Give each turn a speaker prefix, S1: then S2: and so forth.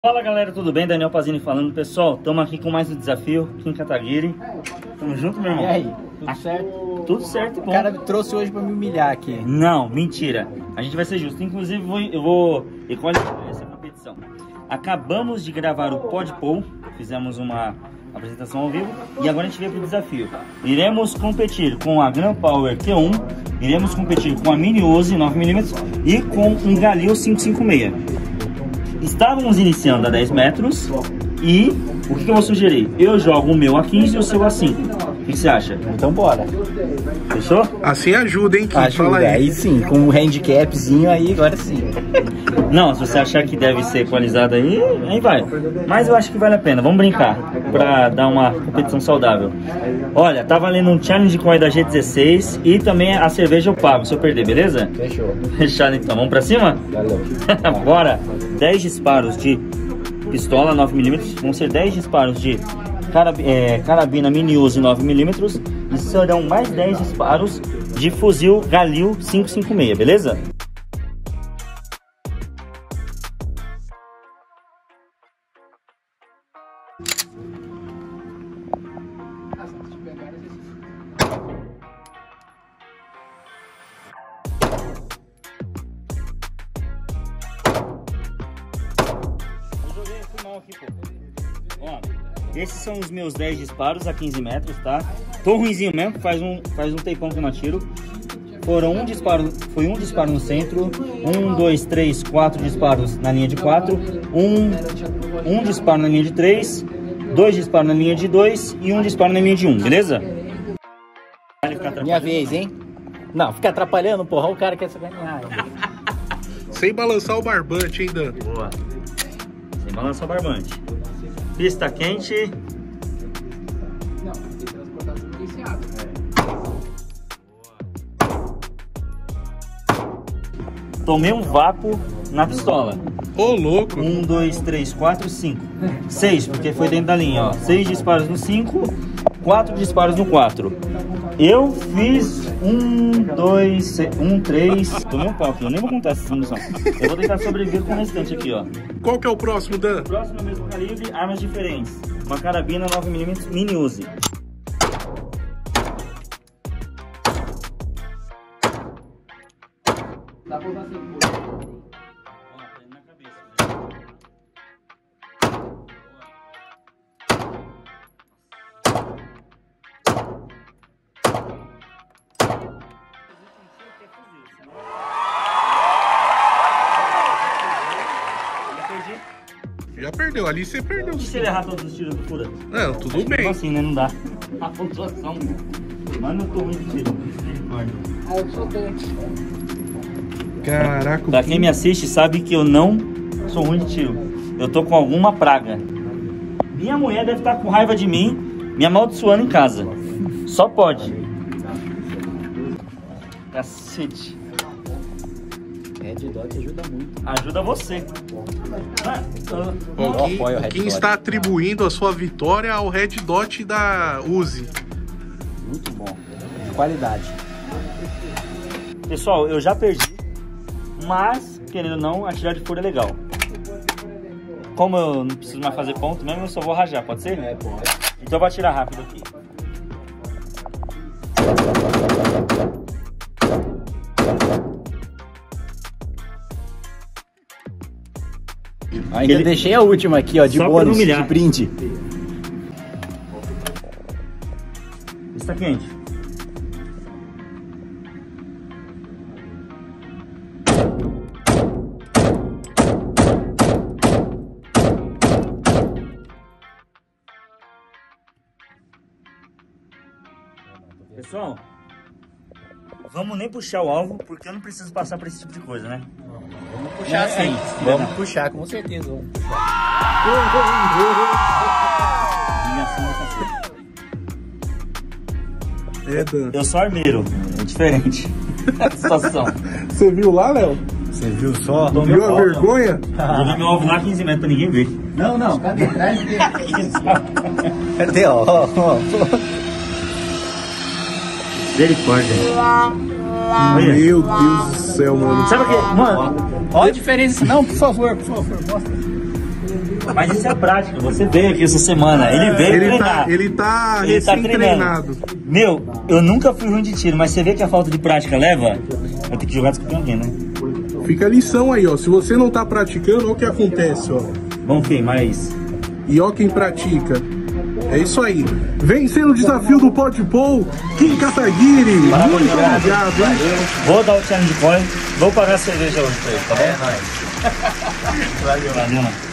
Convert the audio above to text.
S1: Fala galera, tudo bem? Daniel Pazini falando. Pessoal, estamos aqui com mais um desafio aqui em Kataguiri. Tamo junto, meu irmão?
S2: E aí, tudo certo?
S1: Tudo certo, bom.
S2: O cara me trouxe hoje pra me humilhar aqui.
S1: Não, mentira. A gente vai ser justo. Inclusive, eu vou equalizar essa competição. Acabamos de gravar o Podpol, fizemos uma apresentação ao vivo e agora a gente veio pro desafio. Iremos competir com a Gran Power Q1, iremos competir com a Mini Uzi 9mm e com um Galil 556. Estávamos iniciando a 10 metros e o que eu vou sugerir? Eu jogo o meu a 15 e o seu a 5. O que você acha?
S2: Então bora.
S1: Fechou?
S3: Assim ajuda, hein, Kim?
S2: Ajuda,
S3: Fala
S2: aí sim, com um handicapzinho aí, agora sim.
S1: Não, se você achar que deve ser equalizado aí vai. Mas eu acho que vale a pena, vamos brincar, pra dar uma competição saudável. Olha, tá valendo um challenge com a da G16 e também a cerveja eu pago se eu perder, beleza?
S2: Fechou.
S1: Fechado então, vamos pra cima?
S2: Valeu.
S1: Bora! 10 disparos de pistola 9mm, vão ser 10 disparos de carabina Mini Uzi 9mm e serão mais 10 disparos de fuzil Galil 556, beleza? Aqui, pô. Ó, esses são os meus 10 disparos a 15 metros, tá? Tô ruimzinho mesmo, faz um tempão que eu não atiro. Foi um disparo no centro, 1, 2, 3, 4 disparos na linha de 4, um disparo na linha de 3, 2 disparos na linha de 2 e 1 disparo na linha de 1, beleza?
S2: Minha vez, hein? Não, fica atrapalhando, porra, o cara quer se ganhar.
S3: Sem balançar o barbante, hein, Dan?
S1: Boa. Sem balançar o barbante. Pista quente.
S4: Não, tem que transportar tudo esse água.
S1: Tomei um vapo na pistola.
S3: Ô, louco!
S1: 1, 2, 3, 4, 5. 6, porque foi dentro da linha, ó. 6 disparos no 5, 4 disparos no 4. Eu fiz 1, 2, 1, 3. Tomei um pau aqui, eu nem vou contar essa função. Eu vou tentar sobreviver com o restante aqui, ó.
S3: Qual que é o próximo, Dan?
S1: O próximo é o mesmo calibre, armas diferentes. Uma carabina 9mm Mini Uzi.
S4: Dá pra usar assim,
S1: Na cabeça.
S3: Já perdeu, ali você perdeu.
S1: E se ele errar todos os tiros do fura?
S3: Não, tudo bem.
S1: Assim, né? Não dá. A pontuação. Mas não tô ruim de tiro.
S4: Ah, eu sou doente.
S3: Caraca,
S1: Pra quem me assiste sabe que eu não sou ruim de tiro. Eu tô com alguma praga. Minha mulher deve estar com raiva de mim, me amaldiçoando em casa. Só pode. Cacete.
S2: Red Dot ajuda muito.
S1: Ajuda você.
S3: O Kim está atribuindo a sua vitória ao Red Dot da Uzi.
S2: Muito bom. Qualidade.
S1: Pessoal, eu já perdi, mas, querendo ou não, atirar de fura é legal. Como eu não preciso mais fazer ponto mesmo, eu só vou rajar, pode ser?
S2: É, pode.
S1: Então eu vou atirar rápido aqui.
S2: Ainda deixei a última aqui, ó, de
S1: Só pra
S2: bônus,
S1: não humilhar.
S2: de brinde.
S1: Está quente. Pessoal, vamos nem puxar o alvo, porque eu não preciso passar por esse tipo de coisa, né?
S2: Vamos puxar sim. Vamos puxar, com certeza. Vamos puxar.
S3: É, Dan.
S1: Eu sou armeiro, é diferente a situação.
S3: Você viu lá, Léo?
S2: Você viu só?
S3: Viu a vergonha?
S1: Joguei meu alvo lá 15 metros pra ninguém ver.
S2: Não.
S4: Cadê? Traz dele.
S2: Cadê, ó?
S1: Misericórdia.
S3: Meu Deus do céu, mano.
S1: Sabe o que? Mano,
S2: Olha a diferença. Não, por favor, mostra.
S1: Mas isso é prática, você veio aqui essa semana, ele veio treinar.
S3: Ele tá
S1: treinado. Meu, eu nunca fui ruim de tiro, mas você vê que a falta de prática leva? Eu tenho que jogar com alguém, né?
S3: Fica a lição aí, ó. Se você não tá praticando, olha o que acontece, ó.
S1: Vamos queimar isso.
S3: E ó quem pratica. É isso aí. Vencendo o desafio do Pode Pou, Kim Kataguiri. Muito obrigado, hein?
S1: Vou dar o challenge point, vou pagar a cerveja hoje pra ele, tá bom? É nóis. Valeu, mano.